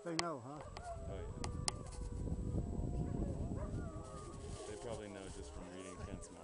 They know, huh? Oh yeah. They probably know just from reading Kent's mind.